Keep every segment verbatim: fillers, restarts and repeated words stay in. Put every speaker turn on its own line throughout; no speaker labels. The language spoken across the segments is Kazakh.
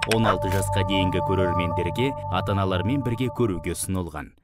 он алты жасқа дейінгі көрермендерге ата-аналармен бірге көруге ұсынылған.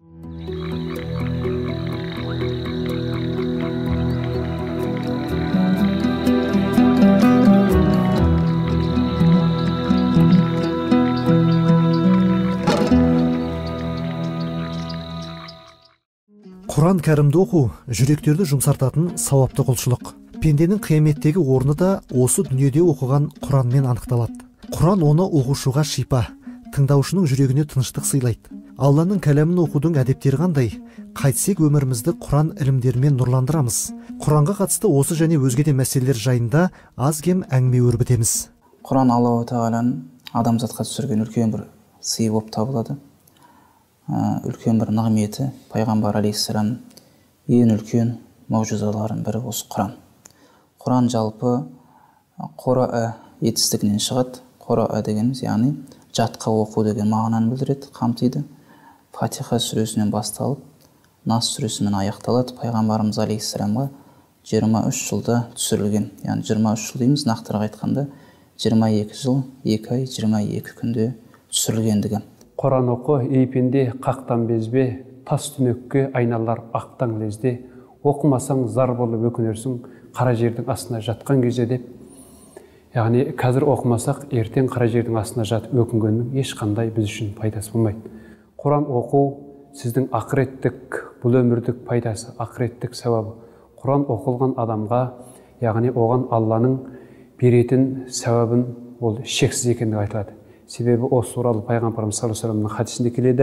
Құран кәрімді оқу жүректерді жұмсартатын сауапты құлшылық. Пенденің қияметтегі орны да осы дүниеде оқыған Құранмен анықталады. Құран оны оқушыға шипа, тыңдаушының жүрегіне тыныштық сыйлайды. Алланың кәлемін оқудың әдептері қандай? Қайтсек өмірімізді Құран ілімдерімен нұрландырамыз. Құранға қатысты осы және өзге де мәселелер жайында аз кем әңгіме өрбітеміз.
Құран Аллаху тағаланың адамзатқа түсірген үлкен бір сый болып табылады. Үлкен бір нығметі, пайғамбар алейхиссалам ең үлкен маужизаларының бірі осы Құран. Құран жалпы Құра'a етістігінен шығады. Құра'a дегеніміз, яғни жатқа оқу деген мағынаны білдіреді, қамтиды. Фатиха сүресінен басталып, Нас сүресімен аяқталады. Пайғамбарымыз алейхиссаламға жиырма үш жылда түсірілген. Яғни жиырма үш жыл дейміз, нақтырақ айтқанда жиырма екі жыл, екі ай, жиырма екі күнде түсірілгендігі.
Құран оқы, ейпенде қақтан безбе, тас түнекке айналар ақтан лезде, оқымасаң зар болып өкінерсің, қара жердің астына жатқан кезде деп. Яғни қазір оқымасақ, ертең қара жердің астына жатып өкінгеннің ешқандай біз үшін пайдасы болмайды. Құран оқу сіздің ақыреттік, бұл өмірдік пайдасы, ақыреттік сауабы. Құран оқылған адамға, яғни оған Алланың беретін сауабын ол шексіз екендігі айтылады. Себебі осы туралы пайғамбарымыз саллаллаху алейхи вассаламның хадисінде келеді.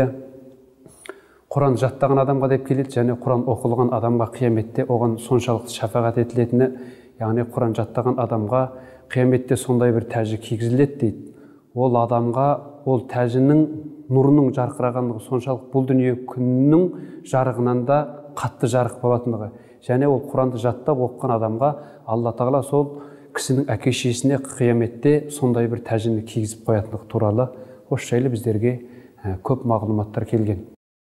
Құран жаттаған адамға деп келеді, және Құран оқылған адамға қияметте оған соншалықты шафағат етілетіні, яғни Құран жаттаған адамға қияметте сондай бір тәжі кигізіледі дейді. Ол адамға ол тәжінің нұрының жарқырағандығы соншалық бұл дүние күннің жарығынан да қатты жарық болатындығы. Және ол Құранды жаттап оқыған адамға Алла тағала сол кісінің әке-шешесіне қияметте сондай бір тәжіні кигізіп қоятындығы туралы осы жайлы біздерге көп мағлұматтар келген.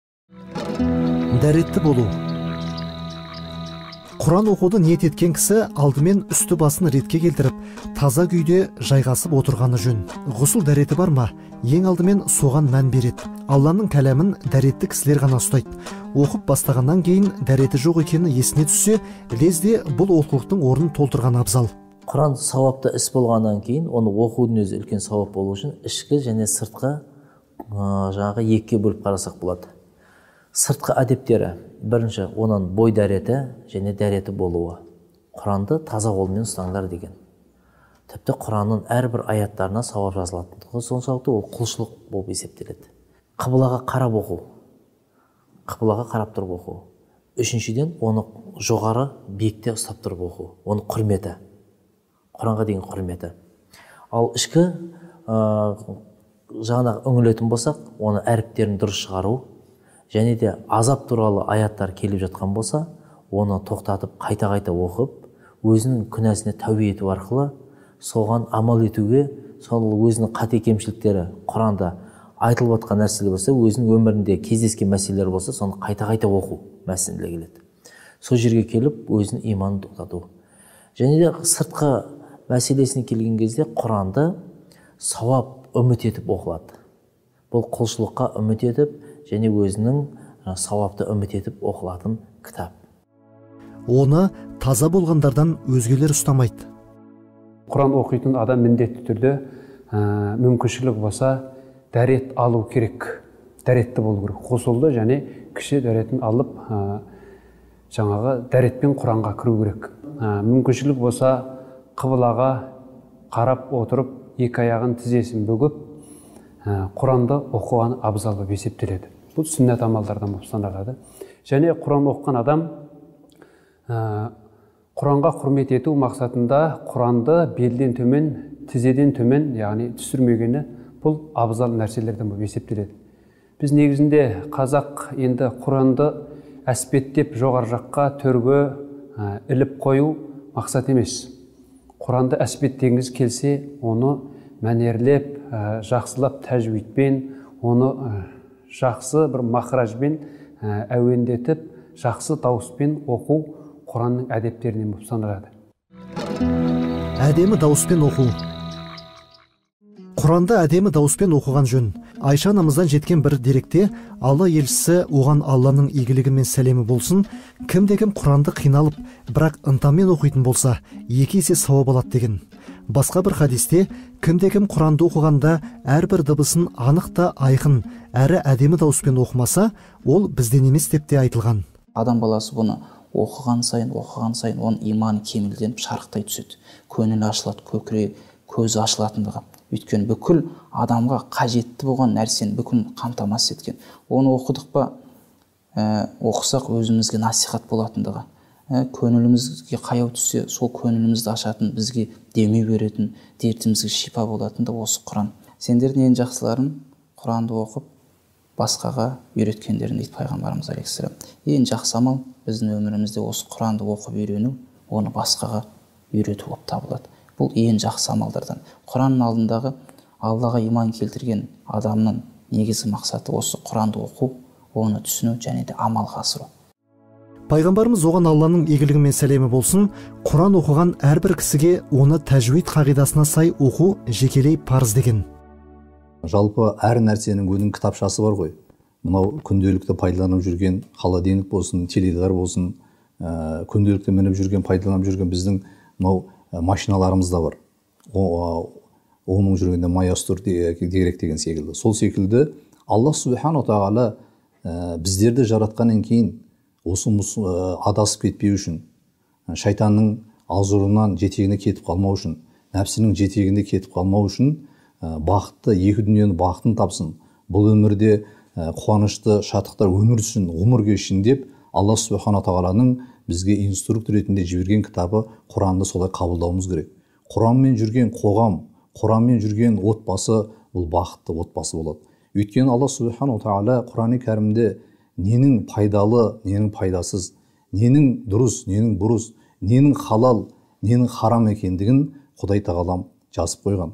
Дәретті болу. Құран оқуды ниет еткен кісі алдымен үсті басын ретке келтіріп, таза күйде жайғасып отырғаны жөн. Ғұсыл дәреті бар ма? Ең алдымен соған мән береді. Алланың кәлемін дәретті кісілер ғана ұстайды. Оқып бастағаннан кейін дәреті жоқ екені есіне түссе, лезде бұл олқылықтың орнын толтырған абзал.
Құран сауапты іс болғаннан кейін, оны оқудың өзі үлкен сауап болу үшін ішкі және сыртқы жаңағы екіге бөліп қарасақ болады. Сыртқы әдептері, бірінші, оның бой дәреті және дәреті болуы. Құранды таза қолмен ұстаңдар деген. Тіпті Құранның әрбір аяттарына сауап жазылатындығы соншалықты ол құлшылық болып есептеледі. Қыблаға қарап оқу. Қыблаға қарап тұрып оқу. Үшіншіден, оны жоғары биікте ұстап тұрып оқу. Оның құрметі. Құранға деген құрметі. Ал ішкі жағына үңілетін болсақ, оны әріптерін дұрыс шығару, және де азап туралы аяттар келіп жатқан болса, оны тоқтатып, қайта-қайта оқып, өзінің күнәсіне тәубе ету арқылы соған амал етуге, сол өзінің қате кемшіліктері Құранда айтылып жатқан нәрселер болса, өзінің өмірінде кездескен мәселелер болса, соны қайта-қайта оқу мәселеге келеді. Сол жерге келіп, өзінің иманын тоқтату. Және де сыртқы мәселесіне келген кезде Құранды сауап үміт етіп оқылады. Бұл құлшылыққа үміт етіп, және өзінің сауапты үміт етіп оқылатын кітап.
Оны таза болғандардан өзгелер ұстамайды.
Құран оқитын адам міндетті түрде мүмкіншілік болса дәрет алу керек. Дәретті болу керек. Қосылды және кіші дәретін алып жаңағы дәретпен Құранға кіру керек. Мүмкіншілік болса қыблаға қарап отырып, екі аяғын тізесін бүгіп, Құранды оқыған абзал болып есептеледі. Бұл сүннет амалдардан болып саналады. Және Құран оқыған адам Құранға құрмет ету мақсатында Құранды белден төмен, тізеден төмен, яғни түсірмегені бұл абзал нәрселерден болып есептеледі. Біз негізінде қазақ енді Құранды әспеттеп жоғары жаққа төрге іліп қою мақсат емес. Құранды әспеттегіңіз келсе, оны мәнерлеп, жақсылап тәжвидпен, оны жақсы бір махражбен әуендетіп, жақсы дауыспен оқу Құранның әдептерінен болып саналады.
Әдемі дауыспен оқу. Құранды әдемі дауыспен оқыған жөн. Айша анамыздан жеткен бір деректе Алла елшісі оған Алланың игілігі мен сәлемі болсын, кімде-кім Құранды қиналып, бірақ ынтамен оқитын болса, екі есе сауап алады деген. Басқа бір хадисте кімде-кім Құранды оқығанда әрбір дыбысын анық та айқын, әрі әдемі дауыспен оқымаса, ол бізден емес деп те айтылған.
Адам баласы бұны оқыған сайын, оқыған сайын оның иманы кемелденіп шарықтай түседі. Көңілі ашылады, көкірегі, көзі ашылатындығы. Өйткені бүкіл адамға қажетті болған нәрсені бүкіл қамтамасыз еткен. Оны оқыдық па, ә, оқысақ өзімізге насихат болатындығы. Ә, көңілімізге қаяу түссе, сол көңілімізді ашатын, бізге демеу беретін, дертімізге шипа болатындығы осы Құран. Сендердің ең жақсыларын Құранды оқып, басқаға үйреткендерін дейді пайғамбарымыз алейхиссалам. Ең жақсы амал біздің өмірімізде осы Құранды оқып үйрену, оны басқаға үйрету болып табылады. Бұл ең жақсы амалдардан. Құранның алдындағы Аллаға иман келтірген адамның негізгі мақсаты осы Құранды оқу, оны түсіну және де амалға асыру.
Пайғамбарымыз оған Алланың игілігі мен сәлемі болсын, Құран оқыған әрбір кісіге оны тәжвид қағидасына сай оқу жекелей парыз деген.
Жалпы әр нәрсенің өзінің кітапшасы бар ғой. Мынау күнделікті пайдаланып жүрген холодильник болсын, теледидар болсын, ә, күнделікті мініп жүрген, пайдаланып жүрген біздің мынау машиналарымыз да бар. О, оның жүргенде майастур керек деген секілді. Сол секілді Алла субхану тағала ә, біздерді жаратқаннан кейін осы ә, адасып кетпеу үшін, шайтанның алжырынан жетегіне кетіп қалмау үшін, нәпсінің жетегінде кетіп қалмау үшін ә, бақытты, екі дүниені бақытын тапсын. Бұл өмірде ә, қуанышты, шаттықтар өмір үшін, ғұмыр кешсін деп Алла субхану тағаланың бізге инструктор ретінде жіберген кітабы Құранды солай қабылдауымыз керек. Құранмен жүрген қоғам, Құранмен жүрген отбасы бұл бақытты отбасы болады. Өйткені Алла субхану тағала Құран-ы кәрімде ненің пайдалы, ненің пайдасыз, ненің дұрыс, ненің бұрыс, ненің халал, ненің харам екендігін Құдай тағалам жазып қойған.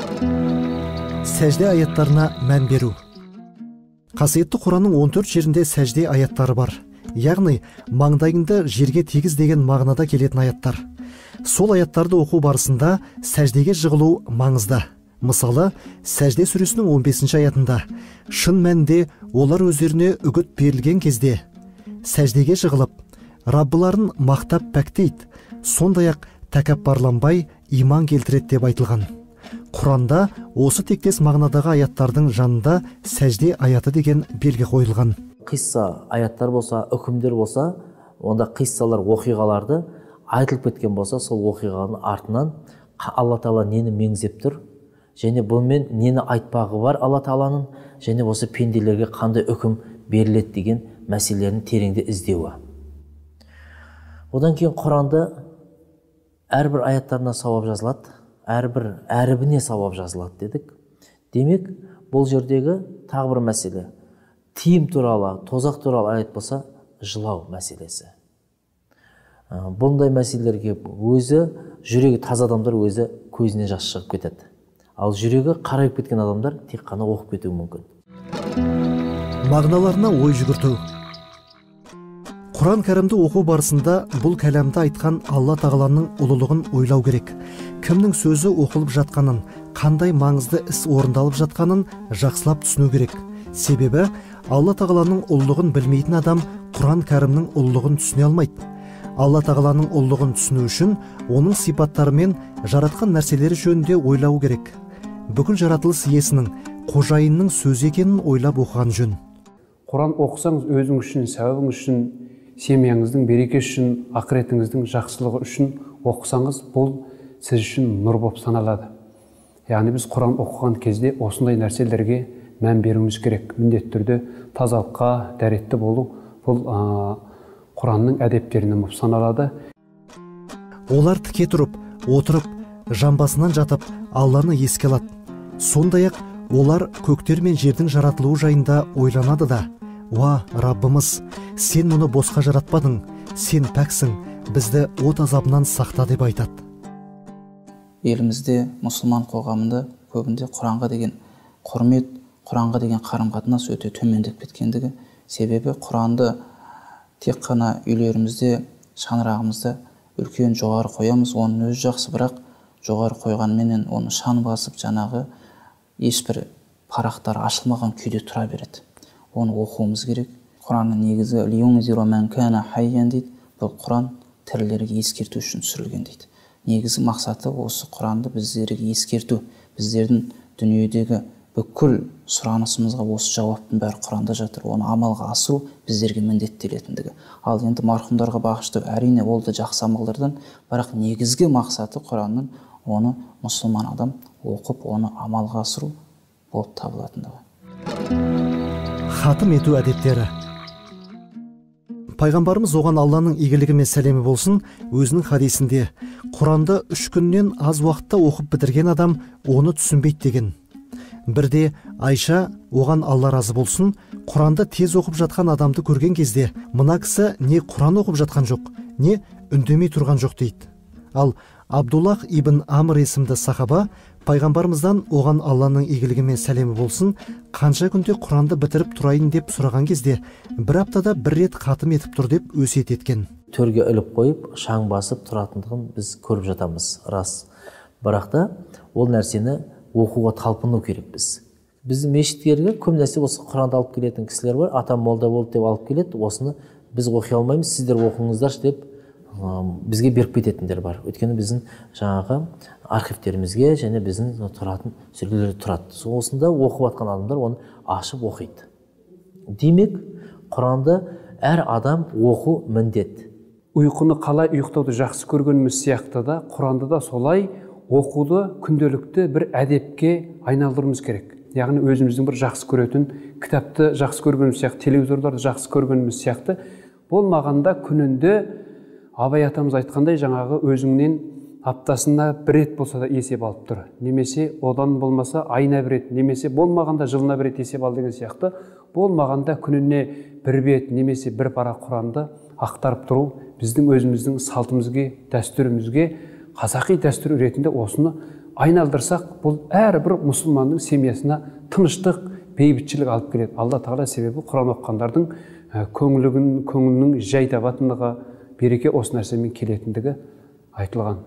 Сәжде аяттарына мән беру. Қасиетті Құранның он төрт жерінде сәжде аяттары бар. Яғни маңдайыңды жерге тегіз деген мағынада келетін аяттар. Сол аяттарды оқу барысында сәждеге жығылу маңызды. Мысалы, Сәжде сүресінің он бесінші аятында шын мәнінде олар өздеріне үгіт берілген кезде сәждеге жығылып, Раббыларын мақтап пәктейді, сондай-ақ тәкаппарланбай иман келтіреді деп айтылған. Құранда осы тектес мағынадағы аяттардың жанында сәжде аяты деген белгі қойылған.
Қисса аяттар болса, үкімдер болса, онда қиссалар, оқиғаларды айтылып кеткен болса, сол оқиғаның артынан Алла Тағала нені меңзеп тұр, және бұнымен нені айтпағы бар Алла Тағаланың, және осы пенделерге қандай үкім беріледі деген мәселелерін тереңде іздеуі. Одан кейін Құранды әрбір аяттарына сауап жазылады, әрбір әрібіне сауап жазылады дедік. Демек, бұл жердегі тағы бір мәселе. Тиым туралы, тозақ туралы аят болса, жылау мәселесі. Бұндай мәселелерге өзі, жүрегі таза адамдар өзі көзіне жас шығып кетеді. Ал жүрегі қарайып кеткен адамдар тек қана оқып кетуі мүмкін.
Мағыналарына ой жүгірту. Құран кәрімді оқу барысында бұл кәләмді айтқан Алла Тағаланың ұлылығын ойлау керек. Кімнің сөзі оқылып жатқанын, қандай маңызды іс орындалып жатқанын жақсылап түсіну керек. Себебі Алла Тағаланың ұлылығын білмейтін адам Құран кәрімнің ұлылығын түсіне алмайды. Алла Тағаланың ұлылығын түсіну үшін оның сипаттары мен жаратқан нәрселері жөнінде ойлау керек. Бүкіл жаратылыс иесінің, қожайынның сөзі екенін ойлап оқыған жөн.
Құран оқысаңыз өзіңіз үшін, сауабыңыз үшін, семьяңыздың берекесі үшін, ақыретіңіздің жақсылығы үшін оқысаңыз, бұл сіз үшін нұр болып саналады. Яғни біз Құран оқыған кезде осындай нәрселерге мән беруіміз керек. Міндетті түрде тазалыққа дәретті болу бұл ә, Құранның әдептерінен болып саналады.
Олар тіке тұрып, отырып, жамбасынан жатып, Алланы еске алады. Сондай-ақ олар көктер мен жердің жаратылуы жайында ойланады да: «Уа, Раббымыз, сен мұны босқа жаратпадың, сен пәксің, бізді от азабынан сақта» деп айтады.
Елімізде мұсылман қоғамында көбінде Құранға деген құрмет, Құранға деген қарым-қатынас өте төмендеп кеткендігі. Себебі Құранды тек қана үйлерімізде, шаңырағымызда үлкен жоғары қоямыз, оның өзі жақсы, бірақ жоғары қойғанменен оны шаң басып, жаңағы ешбір парақтары ашылмаған күйде тұра береді. Оны оқуымыз керек. Құранның негізі лиюнзиру ман кана хайян дейді. Бұл Құран тірілерге ескерту үшін түсірілген дейді. Негізі мақсаты осы Құранды біздерге ескерту. Біздердің дүниедегі бүкіл сұранысымызға осы жауаптың бәрі Құранда жатыр. Оны амалға асыру біздерге міндеттелетіндігі. Ал енді марқұмдарға бағыштау әрине ол да жақсы амалдардан, бірақ негізгі мақсаты Құранның оны мұсылман адам оқып, оны амалға асыру болып табылатындығы.
Хатым ету әдеттері. Пайғамбарымыз оған Алланың игілігі мен сәлемі болсын, өзінің хадисінде Құранды үш күннен аз уақытта оқып бітірген адам оны түсінбейді деген. Бірде Айша оған Алла разы болсын, Құранды тез оқып жатқан адамды көрген кезде, мына кісі не Құран оқып жатқан жоқ, не үндемей тұрған жоқ дейді. Ал Абдуллах ибн Амр есімді сахаба пайғамбарымыздан оған Алланың игілігі мен сәлемі болсын, қанша күнде Құранды бітіріп тұрайын деп сұраған кезде, бір аптада бір рет хатым етіп тұр деп өсиет еткен.
Төрге іліп қойып, шаң басып тұратындығын біз көріп жатамыз, рас. Бірақ та ол нәрсені оқуға талпыну керек біз. Біздің мешіттерге көп нәрсе осы Құранды алып келетін кісілер бар, атам молда болды деп алып келеді, осыны біз оқи алмаймыз, сіздер оқыңыздаршы деп бізге беріп кететіндер бар. Өйткені біздің жаңағы архивтерімізге және біздің тұратын сүргілер тұрады. Осында оқып жатқан адамдар оны ашып оқиды. Демек, Құранды әр адам оқу міндет.
Ұйқыны қалай ұйықтауды жақсы көргеніміз сияқты да, Құранды да солай оқуды күнделікті бір әдепке айналдыруымыз керек. Яғни өзіміздің бір жақсы көретін кітапты жақсы көргеніміз сияқты, телевизорларды жақсы көргеніміз сияқты болмағанда күнінде Абай атамыз айтқандай жаңағы өзіңнен аптасына бір рет болса да есеп алып тұр. Немесе одан болмаса айына бір рет, немесе болмағанда жылына бір рет есеп ал деген сияқты, болмағанда күніне бір бет немесе бір пара Құранды ақтарып тұру біздің өзіміздің салтымызге, дәстүрімізге, қазақи дәстүр ретінде осыны айналдырсақ, бұл әрбір мұсылманның семьясына тыныштық, бейбітшілік алып келеді. Алла тағала себебі Құран оқығандардың көңілінің, көңілінің жай табатындығы, береке осы нәрсемен келетіндігі айтылған.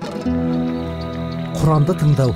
Құранды тыңдау.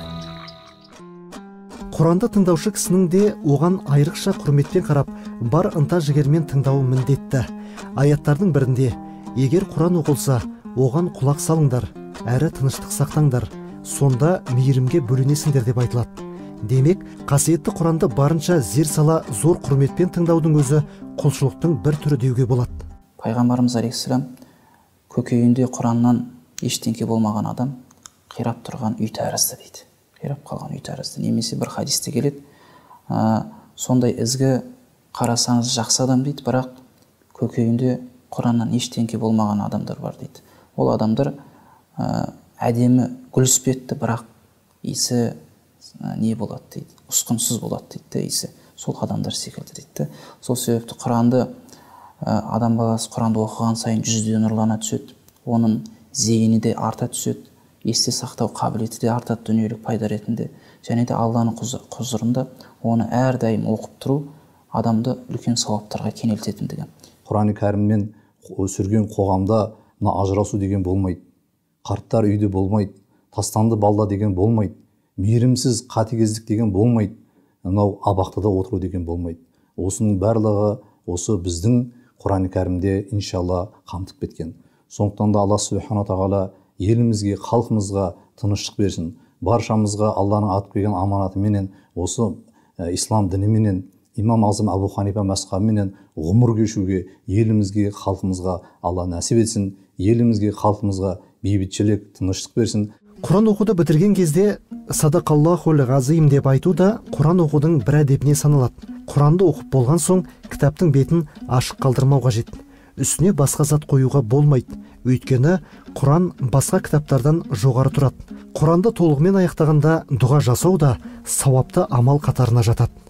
Құранды тыңдаушы кісінің де оған айрықша құрметпен қарап, бар ынта жігермен тыңдауы міндетті. Аяттардың бірінде, егер Құран оқылса, оған құлақ салыңдар, әрі тыныштық сақтаңдар, сонда мейірімге бөленесіңдер деп айтылады. Демек, қасиетті Құранды барынша зер сала зор құрметпен тыңдаудың өзі құлшылықтың бір түрі деуге болады.
Пайғамбарымыз алейхиссалам көкейінде Құраннан ештеңке болмаған адам қирап тұрған үй тәрізді дейді. Қирап қалған үй тәрізді. Немесе бір хадисте келеді, ә, сондай ізгі қарасаңыз жақсы адам дейді, бірақ көкейінде Құраннан ештеңке болмаған адамдар бар дейді. Ол адамдар ә, әдемі гүл іспетті, бірақ иісі ә, не болады дейді, ұсқынсыз болады дейді, иісі. Сол адамдар секілді дейді. Сол себепті Құранды адам баласы Құранды оқыған сайын жүзде нұрлана түседі, оның зейіні де арта түседі, есте сақтау қабілеті де артады дүниелік пайда ретінде, және де Алланың құзырында оны әрдайым оқып тұру адамды үлкен сауаптарға кенелтетіндігі.
Құран кәріммен өсірген қоғамда мына ажырасу деген болмайды, қарттар үйде болмайды, тастанды балда деген болмайды, мейірімсіз қатыгездік деген болмайды, мынау абақтыда отыру деген болмайды. Осының барлығы осы біздің Құран кәрімде иншалла қамтып кеткен. Сондықтан да Алла Субхана тағала елімізге, халқымызға тыныштық берсін. Баршамызға Алланың атып берген аманатыменен, осы ә, ислам дініменен, имам Азым Абу Ханифа мазхабыменен ғұмыр кешуге, елімізге, халқымызға Алла нәсіп етсін. Елімізге, халқымызға бейбітшілік, тыныштық берсін.
Құран оқуды бітірген кезде садақаллахул ғазим деп айту да Құран оқудың бір әдебіне саналады. Құранды оқып болған соң кітаптың бетін ашық қалдырмау қажет. Үстіне басқа зат қоюға болмайды. Өйткені Құран басқа кітаптардан жоғары тұрады. Құранды толығымен аяқтағанда дұға жасау да сауапты амал қатарына жатады.